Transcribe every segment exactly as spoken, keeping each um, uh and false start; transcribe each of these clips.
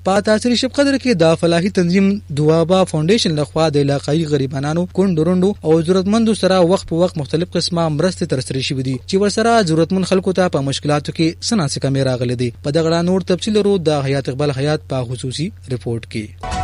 په تحصیل شبقدر کې د فلاحي تنظیم دوابه فاؤنډیشن لخواه د علاقائی غریبانانو کونډو رونډو او ضرورتمندو سره وخت په وخت مختلف قسمه مرستې ترسره شوې دي چې ورسره ضرورتمند خلقو ته په مشکلاتو کې سناسي کمې راغلي دي. په دغه نور تفصیل ورو د حيات اقبال حيات په خصوصي ریپورت کې.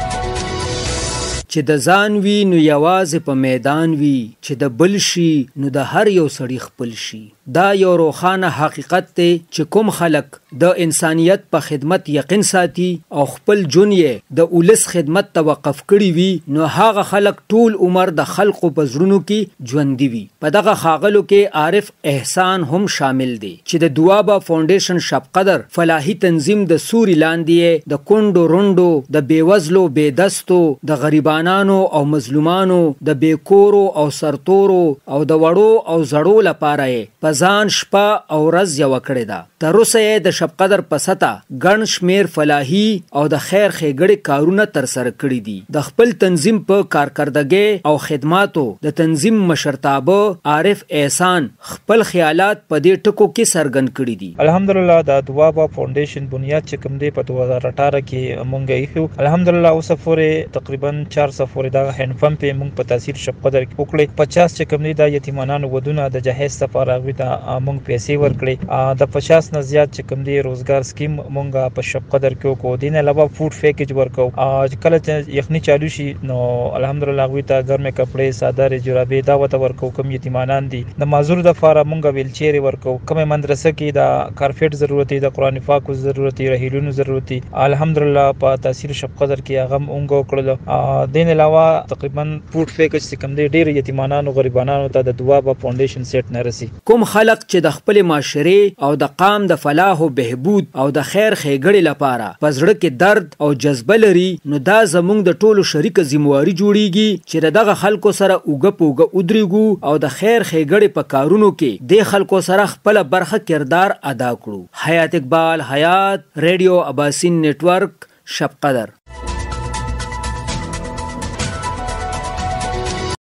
چې د ځان وي نو یوازې په میدان وي، چې د بل شي نو د هر یو سړي خپل شي. دا یو روښانه حقیقت دی چې کوم خلک د انسانیت په خدمت یقین ساتي او خپل جون یې د اولس خدمت ته وقف کړي وي، نو هغه خلک ټول عمر د خلقو په زړونو کې ژوندي وي. په دغه ښاغلو کې عارف احسان هم شامل دی چې د دوابه فاؤنډیشن شبقدر فلاحي تنظیم د سوري لاندې د کونډو رونډو د بیوزلو بېدستو د غریبانانو او مظلومانو د بیکورو او سرتورو او د وړو او زړو لپاره یې په ځان شپه او ورځ یوه کړې ده. تر اوسه یې د شبقدر په سطحه ګڼ شمېر فلاحي او د خیر ښېګړې کارونه ترسره کړي دي. د خپل تنظیم په کارکردګۍ او خدماتو د تنظیم مشرتابه عارف احسان خپل خیالات په دې ټکو کې څرګند کړي دي. الحمدلله د دوابه فاؤنډیشن بنیاد چې کوم دی په دوه هزار اټھارہ کې مونږ ایښو. الحمدلله اوس پورې تقریبا چار سو پورې دا هند پمپ مونږ په تحصیل شبقدر کې وکړې. پچاس چې کوم دی د یتیمانانو ودونه د جهیز لپاره غوي ته مونږ پیسې ورکړې. د پچاس نه زیات چې کوم دی روزګار سکیم مونږ په شبقدر کې وکړو. دین علاوه فوډ پیکیج ورکو. کله چې یخني چالو شي نو الحمدلله غوي ته ګرمه کپڑے صادره جرابې دا وته ورکو. کوم یتیمانان دي د معذور د لپاره مونږ ویل چیر ورکو. کوم مدرسه کې د کارپیټ ضرورت دی، د قران پاک ضرورت دی، رهیلونو ضرورت دی. الحمدلله په تحصیل شبقدر کې هغه مونږ وکړل. دین علاوه تقریبا فوډ پیکیج چې کوم دی ډیر یتیمانانو غریبانانو ته د دوابه فاؤنډیشن سیټ نه رسي. کوم خلق چې د خپل معاشره او د قام د فلاح او بهبود او د خیر ښېګړې لپاره په زړه کې درد او جذبه لري، نو دا زموږ د ټولو شریکه ذمہواري جوړیږي چې دغه خلکو سره اوږه په اوږه ودرېږو او د خیر ښېګړې په کارونو کې د خلکو سره خپل برخه کردار ادا کړو. حیات اقبال، حیات، ريډيو اباسین نیټورک، شبقدر.